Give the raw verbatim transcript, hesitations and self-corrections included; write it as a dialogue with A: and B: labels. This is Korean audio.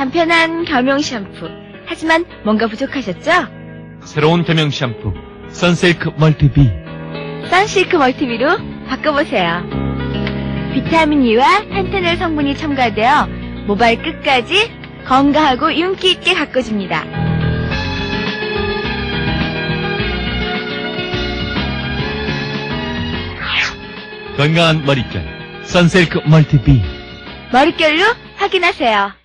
A: 간편한 겸용 샴푸. 하지만 뭔가 부족하셨죠?
B: 새로운 겸용 샴푸 선실크 멀티비.
A: 선실크 멀티비로 바꿔보세요. 비타민 E와 판테놀 성분이 첨가되어 모발 끝까지 건강하고 윤기 있게 가꿔줍니다.
B: 건강한 머릿결 선실크 멀티비.
A: 머릿결로 확인하세요.